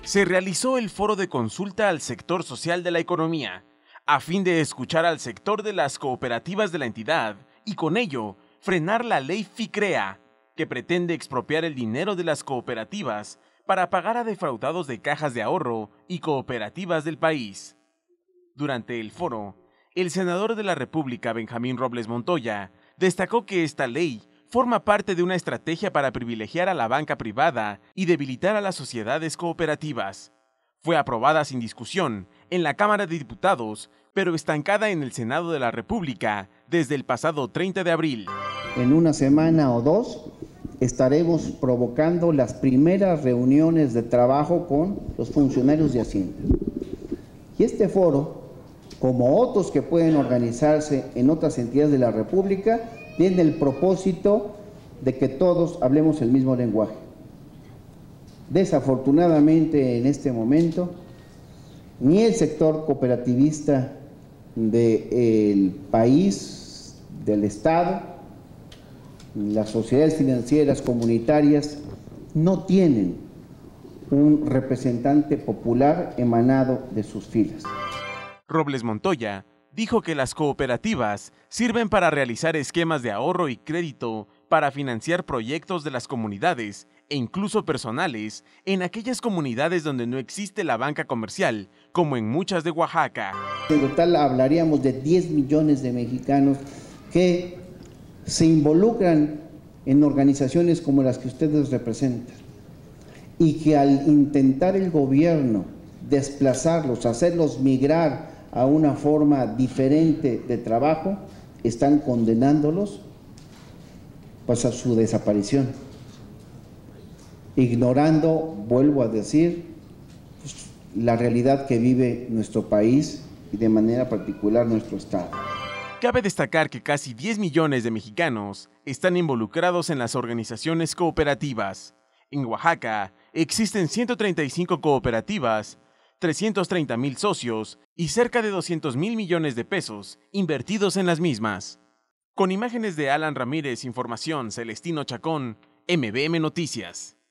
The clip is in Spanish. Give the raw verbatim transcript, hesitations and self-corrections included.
se realizó el foro de consulta al sector social de la economía, a fin de escuchar al sector de las cooperativas de la entidad y con ello frenar la ley FICREA, que pretende expropiar el dinero de las cooperativas para pagar a defraudados de cajas de ahorro y cooperativas del país. Durante el foro, el senador de la República, Benjamín Robles Montoya, destacó que esta ley forma parte de una estrategia para privilegiar a la banca privada y debilitar a las sociedades cooperativas. Fue aprobada sin discusión en la Cámara de Diputados, pero estancada en el Senado de la República desde el pasado treinta de abril. En una semana o dos estaremos provocando las primeras reuniones de trabajo con los funcionarios de Hacienda. Y este foro, como otros que pueden organizarse en otras entidades de la República, tiene el propósito de que todos hablemos el mismo lenguaje. Desafortunadamente, en este momento, ni el sector cooperativista del país, del Estado, las sociedades financieras comunitarias, no tienen un representante popular emanado de sus filas. Robles Montoya dijo que las cooperativas sirven para realizar esquemas de ahorro y crédito para financiar proyectos de las comunidades e incluso personales en aquellas comunidades donde no existe la banca comercial, como en muchas de Oaxaca. En total hablaríamos de diez millones de mexicanos que se involucran en organizaciones como las que ustedes representan y que al intentar el gobierno desplazarlos, hacerlos migrar a una forma diferente de trabajo, están condenándolos pues a su desaparición, ignorando, vuelvo a decir, pues, la realidad que vive nuestro país y de manera particular nuestro Estado. Cabe destacar que casi diez millones de mexicanos están involucrados en las organizaciones cooperativas. En Oaxaca existen ciento treinta y cinco cooperativas, trescientos treinta mil socios y cerca de doscientos mil millones de pesos invertidos en las mismas. Con imágenes de Alan Ramírez, información Celestino Chacón, M B M Noticias.